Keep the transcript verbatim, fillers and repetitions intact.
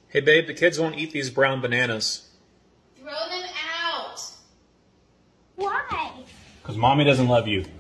Hey babe, the kids won't eat these brown bananas. Throw them out. Why? Because mommy doesn't love you.